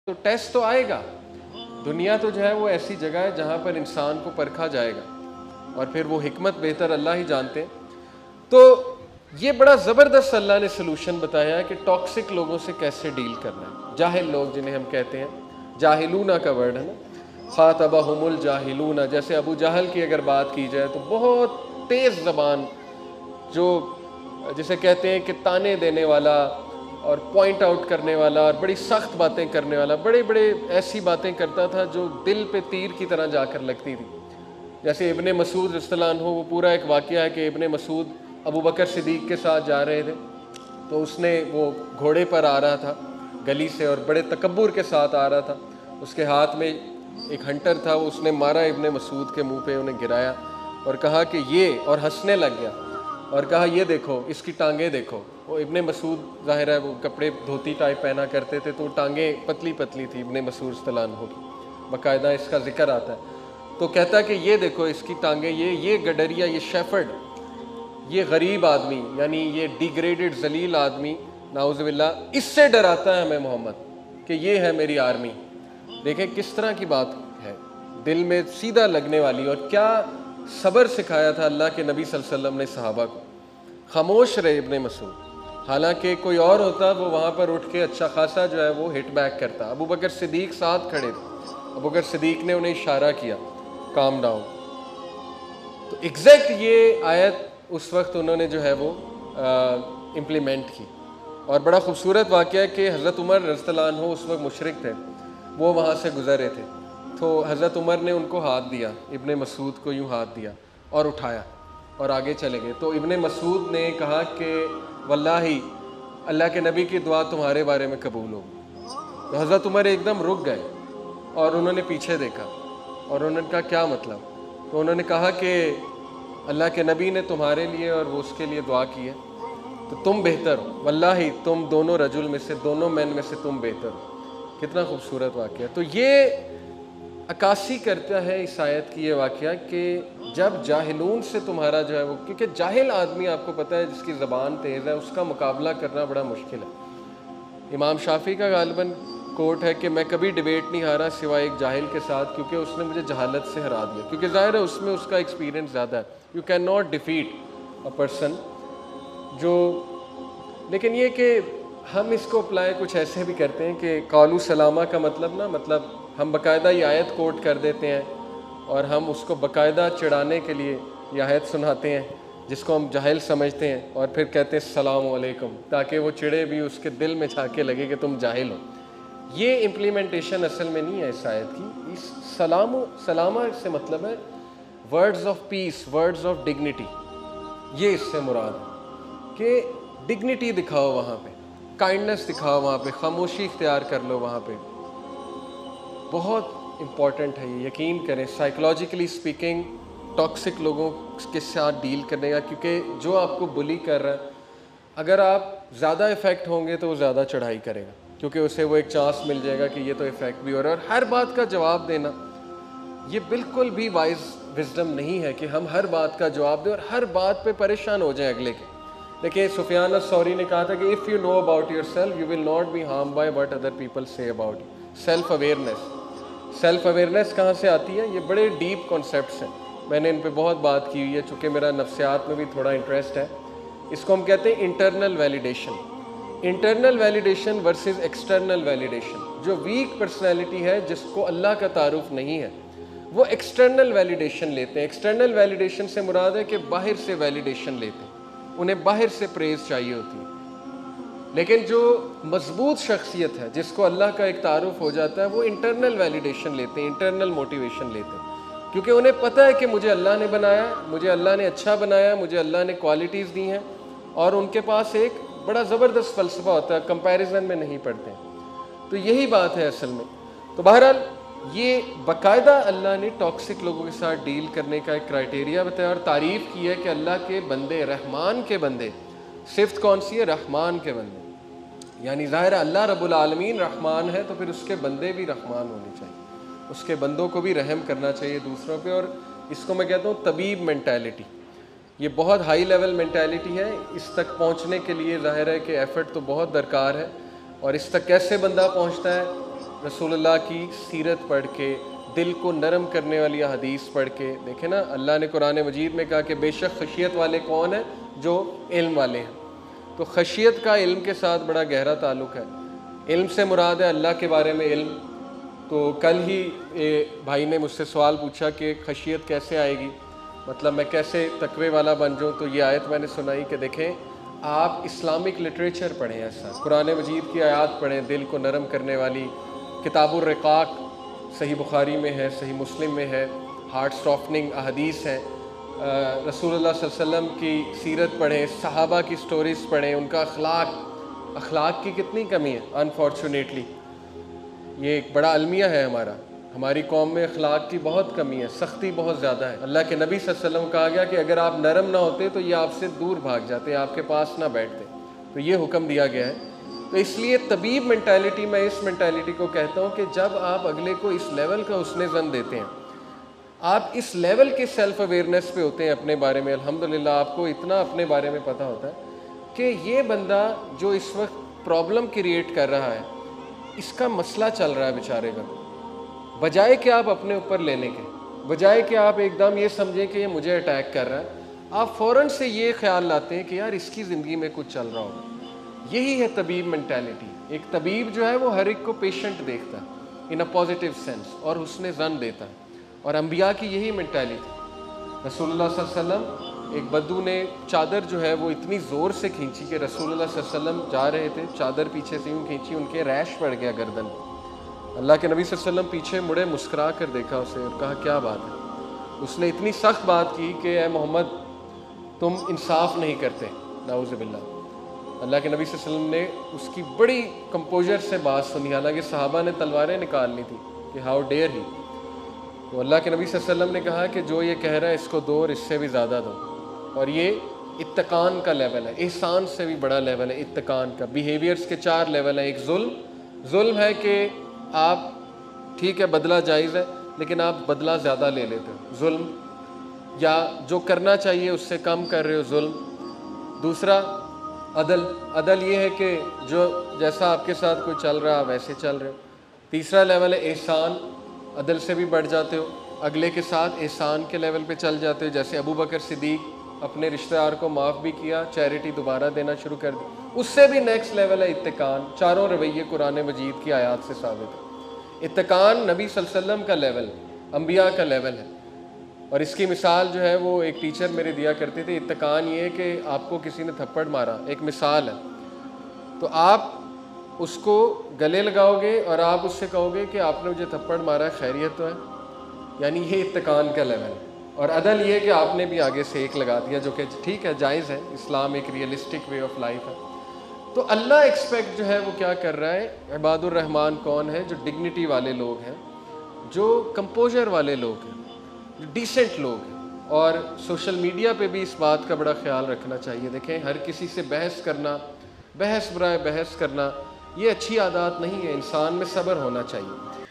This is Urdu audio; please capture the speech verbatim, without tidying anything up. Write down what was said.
تو ٹیسٹ تو آئے گا. دنیا تو جو ہے وہ ایسی جگہ ہے جہاں پر انسان کو پرکھا جائے گا, اور پھر وہ حکمت بہتر اللہ ہی جانتے ہیں. تو یہ بڑا زبردست اللہ نے سلوشن بتایا ہے کہ ٹاکسک لوگوں سے کیسے ڈیل کرنا ہے. جاہل لوگ جنہیں ہم کہتے ہیں, جاہلون کا ورڈ ہے نا, خاطبہم الجاہلون. جیسے ابو جہل کی اگر بات کی جائے تو بہت تیز زبان, جو جسے کہتے ہیں کہ تانے دینے والا اور پوائنٹ آؤٹ کرنے والا اور بڑی سخت باتیں کرنے والا, بڑے بڑے ایسی باتیں کرتا تھا جو دل پہ تیر کی طرح جا کر لگتی تھی. جیسے ابن مسعود رضی اللہ عنہ, وہ پورا ایک واقعہ ہے کہ ابن مسعود ابو بکر صدیق کے ساتھ جا رہے تھے, تو اس نے وہ گھوڑے پر آ رہا تھا گلی سے اور بڑے تکبر کے ساتھ آ رہا تھا. اس کے ہاتھ میں ایک ہنٹر تھا, وہ اس نے مارا ابن مسعود کے منہ پہ, انہیں گرایا اور کہا کہ یہ, اور ہنسنے لگ گیا اور کہا یہ دیکھو اس کی ٹانگیں دیکھو. وہ ابن مسعود ظاہر ہے وہ کپڑے دھوتی ٹائپ پہنا کرتے تھے, تو ٹانگیں پتلی پتلی تھی ابن مسعود رضی اللہ عنہ کی, باقاعدہ اس کا ذکر آتا ہے. تو کہتا ہے کہ یہ دیکھو اس کی ٹانگیں, یہ یہ گڈریا, یہ شیفرڈ, یہ غریب آدمی, یعنی یہ ڈیگریڈڈ ذلیل آدمی, نعوذ باللہ, اس سے ڈراتا ہے ہمیں محمد کہ یہ ہے میری آرمی. دیکھیں کس طرح کی بات ہے, دل میں سیدھا لگنے والی. اور کیا صبر سکھایا تھا اللہ کے نبی صلی اللہ علیہ وسلم نے صحابہ کو. خاموش رہے ابن مسعود, حالانکہ کوئی اور ہوتا وہ وہاں پر اٹھ کے اچھا خاصا جو ہے وہ ہٹ بیک کرتا. ابو بکر صدیق ساتھ کھڑے تھے, ابو بکر صدیق نے انہیں اشارہ کیا کام ڈاؤن. تو ایگزیکٹ یہ آیت اس وقت انہوں نے جو ہے وہ امپلیمنٹ کی. اور بڑا خوبصورت واقعہ ہے کہ حضرت عمر رضی اللہ عنہ اس وقت مشرک تھے, وہ وہاں سے گزر رہے تھے, تو حضرت عمر نے ان کو ہاتھ دیا, ابن مسعود کو یوں ہاتھ دیا اور اٹھایا اور آگے چلے گئے. تو ابن مسعود نے کہا کہ واللہ اللہ کے نبی کی دعا تمہارے بارے میں قبول ہوگی. تو حضرت عمر ایک دم رک گئے اور انہوں نے پیچھے دیکھا اور انہوں نے کہا کیا مطلب. تو انہوں نے کہا کہ اللہ کے نبی نے تمہارے لیے اور وہ اس کے لیے دعا کی ہے, تو تم بہتر ہو, واللہ تم دونوں رجل میں سے, دونوں مین میں سے تم بہتر ہو. کتنا خوبصورت واقعہ. تو یہ عکاسی کرتا ہے اس آیت کی یہ واقعہ کہ جب جاہلون سے تمہارا جو ہے وہ, کیونکہ جاہل آدمی آپ کو پتہ ہے جس کی زبان تیز ہے, اس کا مقابلہ کرنا بڑا مشکل ہے. امام شافعی کا غالباً کوٹ ہے کہ میں کبھی ڈیبیٹ نہیں ہارا سوائے ایک جاہل کے ساتھ, کیونکہ اس نے مجھے جہالت سے ہرا دیا, کیونکہ ظاہر ہے اس میں اس کا ایکسپیرینس زیادہ ہے. You can not defeat a person جو, لیکن یہ کہ ہم اس کو اپلائی کچھ ایسے بھی کرتے ہیں کہ قالو سلامہ کا مطلب نا, مطلب ہم باقاعدہ یہ آیت کوٹ کر دیتے ہیں اور ہم اس کو باقاعدہ چڑھانے کے لیے یہ آیت سناتے ہیں جس کو ہم جاہل سمجھتے ہیں, اور پھر کہتے ہیں السلام علیکم, تاکہ وہ چڑھے بھی, اس کے دل میں جا کے لگے کہ تم جاہل ہو. یہ امپلیمنٹیشن اصل میں نہیں ہے اس آیت کی. اس سلام سلامہ سے مطلب ہے words of peace, words of dignity. یہ اس سے مراد ہے کہ ڈگنیٹی دکھاؤ وہاں پہ, کائنڈنس دکھاؤ وہاں پہ, خاموشی اختیار کر لو وہاں پہ. بہت امپورٹنٹ ہے یہ, یقین کریں. سائیکولوجیکلی اسپیکنگ ٹاکسک لوگوں کے ساتھ ڈیل کرنے کا, کیونکہ جو آپ کو بلی کر رہا ہے, اگر آپ زیادہ افیکٹ ہوں گے تو وہ زیادہ چڑھائی کرے گا, کیونکہ اسے وہ ایک چانس مل جائے گا کہ یہ تو افیکٹ بھی ہو رہا ہے. اور ہر بات کا جواب دینا یہ بالکل بھی وائز وزڈم نہیں ہے کہ ہم ہر بات کا جواب دیں اور ہر بات پہ پریشان ہو جائیں اگلے کے. دیکھیں سفیان الثوری نے کہا تھا کہ if you know about yourself you will not be harm by what other people say about you. Self awareness, self awareness کہاں سے آتی ہے؟ یہ بڑے ڈیپ کانسیپٹس ہیں, میں نے ان پہ بہت بات کی ہوئی ہے, چونکہ میرا نفسیات میں بھی تھوڑا انٹرسٹ ہے. اس کو ہم کہتے ہیں internal validation. Internal validation versus external validation. جو ویک پرسنالٹی ہے جس کو اللہ کا تعارف نہیں ہے, وہ ایکسٹرنل ویلیڈیشن لیتے ہیں. ایکسٹرنل ویلیڈیشن سے مراد ہے کہ باہر سے ویلیڈیشن لیتے ہیں, انہیں باہر سے پریز چاہیے ہوتی ہے. لیکن جو مضبوط شخصیت ہے جس کو اللہ کا ایک تعارف ہو جاتا ہے, وہ انٹرنل ویلیڈیشن لیتے ہیں, انٹرنل موٹیویشن لیتے ہیں, کیونکہ انہیں پتہ ہے کہ مجھے اللہ نے بنایا, مجھے اللہ نے اچھا بنایا, مجھے اللہ نے کوالٹیز دی ہیں, اور ان کے پاس ایک بڑا زبردست فلسفہ ہوتا ہے, کمپیریزن میں نہیں پڑتے. تو یہی بات ہے اصل میں. تو بہرحال یہ باقاعدہ اللہ نے ٹاکسک لوگوں کے ساتھ ڈیل کرنے کا ایک کرائٹیریا بتایا اور تعریف کی ہے کہ اللہ کے بندے, رحمان کے بندے, صفت کون سی ہے؟ رحمان کے بندے. یعنی ظاہر ہے اللہ رب العالمین رحمان ہے, تو پھر اس کے بندے بھی رحمان ہونے چاہیے, اس کے بندوں کو بھی رحم کرنا چاہیے دوسروں پہ. اور اس کو میں کہتا ہوں طبیب مینٹیلٹی. یہ بہت ہائی لیول مینٹیلٹی ہے. اس تک پہنچنے کے لیے ظاہر ہے کہ ایفرٹ تو بہت درکار ہے. اور اس تک کیسے بندہ پہنچتا ہے رسول اللہ کی سیرت پڑھ کے، دل کو نرم کرنے والی حدیث پڑھ کے، دیکھیں نا اللہ نے قرآن مجید میں کہا کہ بے شک خشیت والے کون ہیں؟ جو علم والے ہیں۔ تو خشیت کا علم کے ساتھ بڑا گہرا تعلق ہے۔ علم سے مراد ہے اللہ کے بارے میں علم۔ تو کل ہی بھائی نے مجھ سے سوال پوچھا کہ خشیت کیسے آئے گی، مطلب میں کیسے تقوی والا بن جاؤں؟ تو یہ آیت میں نے سنائی کہ دیکھیں آپ اسلامک لٹریچر پڑھیں، ایسا قرآن مجید کی آیات پڑھیں دل کو نرم کرنے والی۔ کتاب الرقاق صحیح بخاری میں ہے، صحیح مسلم میں ہے، ہارٹ سافٹننگ احادیث ہیں۔ رسول اللہ صلی اللہ علیہ وسلم کی سیرت پڑھیں، صحابہ کی سٹوریز پڑھیں، ان کا اخلاق اخلاق کی کتنی کمی ہے انفارچونیٹلی۔ یہ ایک بڑا المیہ ہے ہمارا، ہماری قوم میں اخلاق کی بہت کمی ہے، سختی بہت زیادہ ہے۔ اللہ کے نبی صلی اللہ علیہ وسلم کہا گیا کہ اگر آپ نرم نہ ہوتے تو یہ آپ سے دور بھاگ جاتے، آپ کے پاس نہ بیٹھتے، تو یہ حکم دیا گیا ہے۔ تو اس لیے طبیب مینٹیلٹی، میں اس مینٹیلٹی کو کہتا ہوں کہ جب آپ اگلے کو اس لیول کا حسن ظن دیتے ہیں، آپ اس لیول کے سیلف اویئرنیس پہ ہوتے ہیں اپنے بارے میں، الحمدللہ آپ کو اتنا اپنے بارے میں پتہ ہوتا ہے کہ یہ بندہ جو اس وقت پرابلم کریٹ کر رہا ہے، اس کا مسئلہ چل رہا ہے بیچارے کا، بجائے کہ آپ اپنے اوپر لینے کے، بجائے کہ آپ ایک دم یہ سمجھیں کہ یہ مجھے اٹیک کر رہا ہے، آپ فوراً سے یہ خیال لاتے ہیں کہ یار اس کی زندگی میں کچھ چل رہا ہوگا۔ یہی ہے طبیب مینٹیلٹی۔ ایک طبیب جو ہے وہ ہر ایک کو پیشنٹ دیکھتا ہے ان اے پازیٹیو سینس اور حسن ظن دیتا ہے، اور انبیاء کی یہی مینٹیلٹی۔ رسول اللہ صلی اللہ علیہ وسلم، ایک بدو نے چادر جو ہے وہ اتنی زور سے کھینچی کہ رسول اللہ صلی اللہ علیہ وسلم جا رہے تھے، چادر پیچھے سے یوں کھینچی، ان کے ریش پڑ گیا گردن پہ۔ اللہ کے نبی صلی اللہ علیہ وسلم پیچھے مڑے، مسکرا کر دیکھا اسے اور کہا کیا بات ہے؟ اس نے اتنی سخت بات کی کہ اے محمد تم انصاف نہیں کرتے، نعوذ باللہ۔ اللہ کے نبی صلی اللہ علیہ وسلم نے اس کی بڑی کمپوزر سے بات سنی، حالانکہ صحابہ نے تلواریں نکالنی تھی کہ ہاؤ ڈیئر ہی۔ تو اللہ کے نبی صلی اللہ علیہ وسلم نے کہا کہ جو یہ کہہ رہا ہے اس کو دو اور اس سے بھی زیادہ دو۔ اور یہ اتقان کا لیول ہے، احسان سے بھی بڑا لیول ہے اتقان کا۔ بیہیویئرس کے چار لیول ہیں۔ ایک ظلم، ظلم ہے کہ آپ ٹھیک ہے بدلہ جائز ہے لیکن آپ بدلہ زیادہ لے لیتے ہو، ظلم، یا جو کرنا چاہیے اس سے کم کر رہے ہو، ظلم۔ دوسرا عدل، عدل یہ ہے کہ جو جیسا آپ کے ساتھ کوئی چل رہا ہے ویسے چل رہے ہو۔ تیسرا لیول ہے احسان، عدل سے بھی بڑھ جاتے ہو، اگلے کے ساتھ احسان کے لیول پہ چل جاتے ہو، جیسے ابو بکر صدیق اپنے رشتہ دار کو معاف بھی کیا، چیریٹی دوبارہ دینا شروع کر دی۔ اس سے بھی نیکسٹ لیول ہے اتقان۔ چاروں رویے قرآن مجید کی آیات سے ثابت ہے۔ اتقان نبی صلی اللہ علیہ وسلم کا لیول ہے، انبیاء کا لیول ہے۔ اور اس کی مثال جو ہے وہ ایک ٹیچر میرے دیا کرتے تھے، اتقان یہ ہے کہ آپ کو کسی نے تھپڑ مارا، ایک مثال ہے، تو آپ اس کو گلے لگاؤ گے اور آپ اس سے کہو گے کہ آپ نے مجھے تھپڑ مارا ہے، خیریت تو ہے، یعنی یہ اتقان کا لیول ہے۔ اور عدل یہ کہ آپ نے بھی آگے سے ایک لگا دیا، جو کہ ٹھیک ہے، جائز ہے، اسلام ایک ریئلسٹک وے آف لائف ہے۔ تو اللہ ایکسپیکٹ جو ہے وہ کیا کر رہا ہے؟ عباد الرحمن کون ہے؟ جو ڈگنیٹی والے لوگ ہیں، جو کمپوزر والے لوگ ہیں، جو ڈیسنٹ لوگ ہیں۔ اور سوشل میڈیا پہ بھی اس بات کا بڑا خیال رکھنا چاہیے۔ دیکھیں ہر کسی سے بحث کرنا، بحث برائے بحث کرنا، یہ اچھی عادات نہیں ہے، انسان میں صبر ہونا چاہیے۔